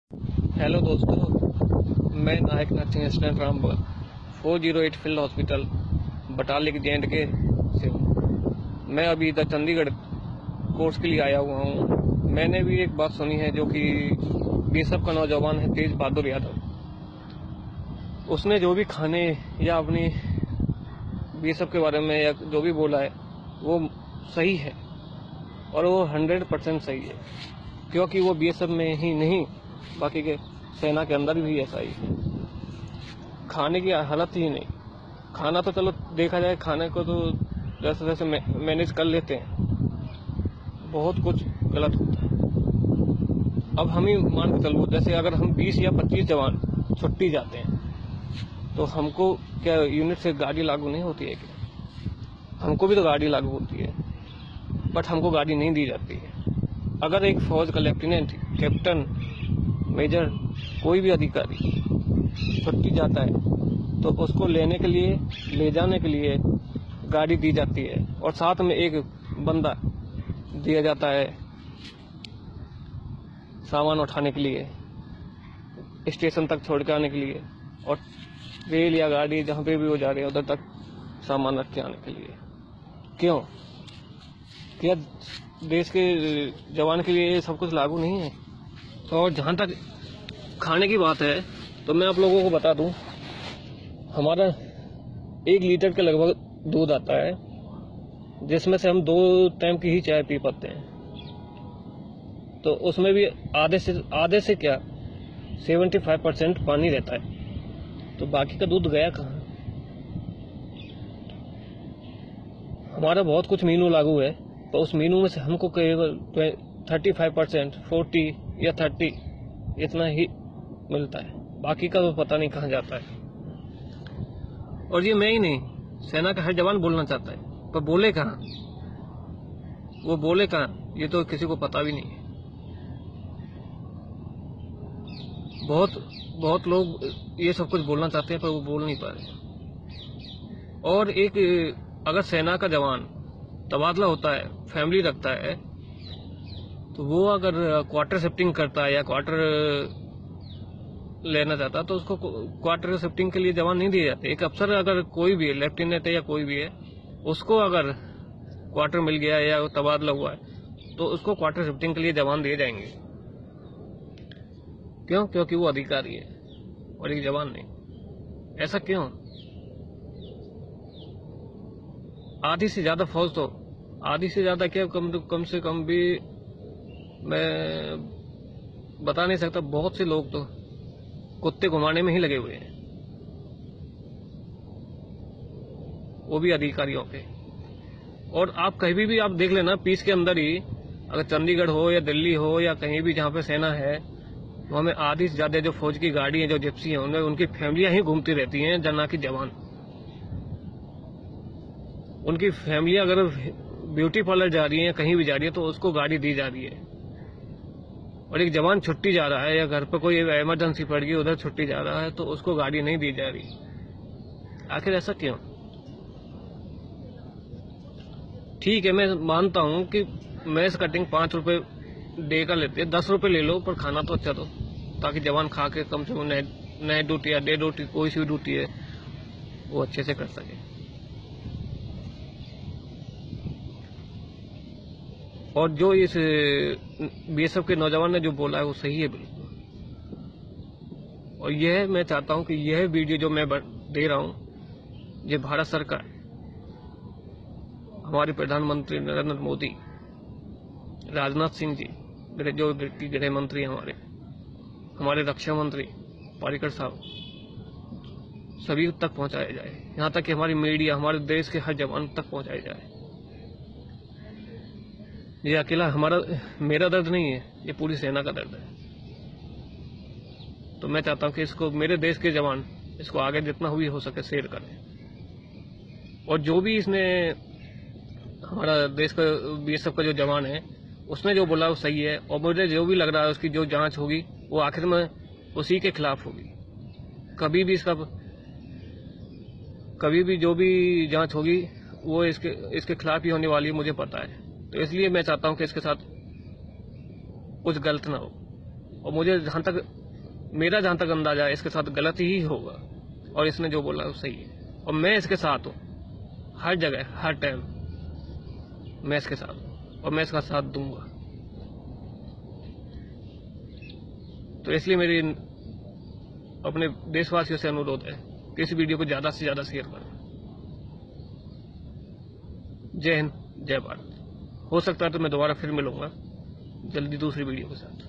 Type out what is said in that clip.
Hello दोस्तों, मैं Nayak nursing assistant Rampur 408 field hospital Batalik JNK से हूँ। मैं अभी इधर चंडीगढ़ कोर्स के लिए आया हुआ हूँ। मैंने भी एक बात सुनी है जो कि बीएसएफ का नौजवान है तेज बहादुर यादव, उसने जो भी खाने या अपनी बीएसएफ के बारे में या जो भी बोला है वो सही है और वो 100% सही है, क्योंकि वो बीएसएफ में ही नहीं बाकी के सेना के अंदर भी ऐसा ही है। खाने की हालत ही नहीं, खाना तो चलो देखा जाए, खाने को तो जैसे जैसे मैनेज कर लेते हैं, बहुत कुछ गलत होता है। अब हम ही मान के चलो, जैसे अगर हम 20 या 25 जवान छुट्टी जाते हैं तो हमको क्या यूनिट से गाड़ी लागू नहीं होती है क्या? हमको भी तो गाड़ी लागू होती है, बट हमको गाड़ी नहीं दी जाती है। अगर एक फौज का लेफ्टिनेंट, कैप्टन, मेजर, कोई भी अधिकारी छुट्टी जाता है तो उसको लेने के लिए, ले जाने के लिए गाड़ी दी जाती है और साथ में एक बंदा दिया जाता है सामान उठाने के लिए, स्टेशन तक छोड़ के आने के लिए, और रेल या गाड़ी जहाँ पे भी वो जा रही है उधर तक सामान रख के आने के लिए। क्यों? क्या देश के जवान के लिए ये सब कुछ लागू नहीं है? और जहाँ तक खाने की बात है तो मैं आप लोगों को बता दूं, हमारा 1 लीटर के लगभग दूध आता है, जिसमें से हम 2 टाइम की ही चाय पी पाते हैं। तो उसमें भी आधे से क्या 75% पानी रहता है, तो बाकी का दूध गया कहाँ? हमारा बहुत कुछ मीनू लागू है, तो उस मीनू में से हमको केवल 35%, 40 या 30 इतना ही मिलता है, बाकी का तो पता नहीं कहाँ जाता है। और ये मैं ही नहीं, सेना का हर जवान बोलना चाहता है, पर बोले कहाँ? वो बोले कहाँ, ये तो किसी को पता भी नहीं है। बहुत लोग ये सब कुछ बोलना चाहते हैं पर वो बोल नहीं पा रहे। और एक अगर सेना का जवान तबादला होता है, फैमिली रखता है, तो वो अगर क्वार्टर शिफ्टिंग करता है या क्वार्टर लेना चाहता है तो उसको क्वार्टर शिफ्टिंग के लिए जवान नहीं दिए जाते। एक अफसर अगर कोई भी है, लेफ्टिनेंट है या कोई भी है, उसको अगर क्वार्टर मिल गया या तबादला हुआ है तो उसको क्वार्टर शिफ्टिंग के लिए जवान दिए जाएंगे। क्यों? क्योंकि वो अधिकारी है और एक जवान नहीं। ऐसा क्यों? आधी से ज्यादा फौज, तो आधी से ज्यादा क्या, कम से कम भी मैं बता नहीं सकता, बहुत से लोग तो कुत्ते घुमाने में ही लगे हुए हैं, वो भी अधिकारियों पे। और आप कहीं भी आप देख लेना, पीस के अंदर ही, अगर चंडीगढ़ हो या दिल्ली हो या कहीं भी जहाँ पे सेना है, तो हमें आधी से ज्यादा जो फौज की गाड़ी है, जो जिप्सी है, उनमें उनकी फैमिलियां ही घूमती रहती हैं, जना की जवान। उनकी फैमिलियां अगर ब्यूटी पार्लर जा रही है, कहीं भी जा रही है, तो उसको गाड़ी दी जा रही है। और एक जवान छुट्टी जा रहा है या घर पर कोई इमरजेंसी पड़ गई, उधर छुट्टी जा रहा है, तो उसको गाड़ी नहीं दी जा रही। आखिर ऐसा क्यों? ठीक है, मैं मानता हूं कि मैस कटिंग 5 रुपए डे का लेते हैं, 10 रुपए ले लो, पर खाना तो अच्छा दो, ताकि जवान खा के कम से कम नए ड्यूटी या डे ड्यूटी, कोई सी भी ड्यूटी है, वो अच्छे से कर सके। और जो इस बीएसएफ के नौजवान ने जो बोला है वो सही है बिल्कुल। और यह मैं चाहता हूं कि यह वीडियो जो मैं दे रहा हूं, ये भारत सरकार, हमारे प्रधानमंत्री नरेंद्र मोदी, राजनाथ सिंह जी, जो गृह मंत्री हमारे रक्षा मंत्री पर्रिकर साहब, सभी तक पहुंचाया जाए। यहाँ तक कि हमारी मीडिया, हमारे देश के हर जवान तक पहुंचाया जाए। ये अकेला मेरा दर्द नहीं है, ये पूरी सेना का दर्द है। तो मैं चाहता हूं कि इसको मेरे देश के जवान इसको आगे जितना हुई हो सके शेयर करें। और जो भी इसने, हमारा देश का बीएसएफ का जो जवान है, उसने जो बोला वो सही है। और मुझे जो भी लग रहा है उसकी जो जांच होगी वो आखिर में उसी के खिलाफ होगी। कभी भी जो भी जांच होगी वो इसके खिलाफ ही होने वाली है, मुझे पता है। तो इसलिए मैं चाहता हूं कि इसके साथ कुछ गलत ना हो। और मुझे मेरा जहां तक अंदाजा है इसके साथ गलत ही होगा, और इसने जो बोला वो सही है। और मैं इसके साथ हूँ, हर जगह हर टाइम मैं इसके साथ हूँ और मैं इसका साथ दूंगा। तो इसलिए मेरी अपने देशवासियों से अनुरोध है कि इस वीडियो को ज्यादा से ज्यादा शेयर करें। जय हिंद, जय भारत। हो सकता है तो मैं दोबारा फिर मिलूंगा जल्दी दूसरी वीडियो के साथ।